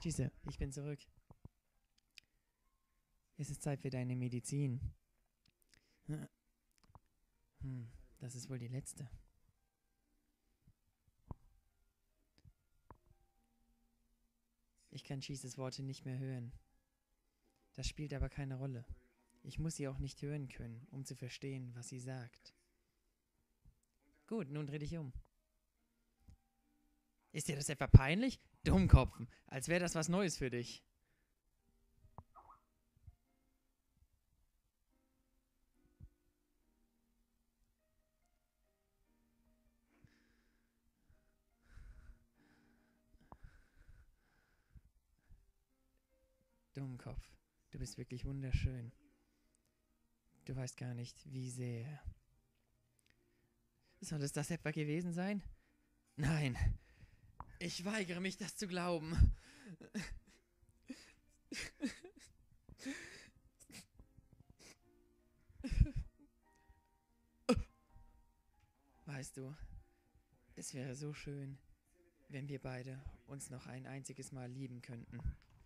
Schieße, ich bin zurück. Es ist Zeit für deine Medizin. Das ist wohl die letzte. Ich kann Schießes Worte nicht mehr hören. Das spielt aber keine Rolle. Ich muss sie auch nicht hören können, um zu verstehen, was sie sagt. Gut, nun dreh dich um. Ist dir das etwa peinlich? Dummkopfen, als wäre das was Neues für dich. Dummkopf, du bist wirklich wunderschön. Du weißt gar nicht, wie sehr. Soll es das etwa gewesen sein? Nein, ich weigere mich, das zu glauben. Weißt du, es wäre so schön, wenn wir beide uns noch ein einziges Mal lieben könnten.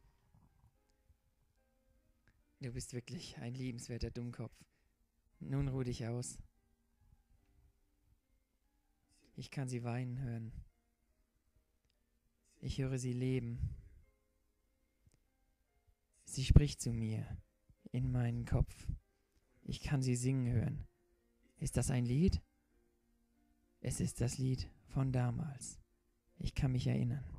Du bist wirklich ein liebenswerter Dummkopf. Nun ruh dich aus. Ich kann sie weinen hören. Ich höre sie leben. Sie spricht zu mir in meinen Kopf. Ich kann sie singen hören. Ist das ein Lied? Es ist das Lied von damals. Ich kann mich erinnern.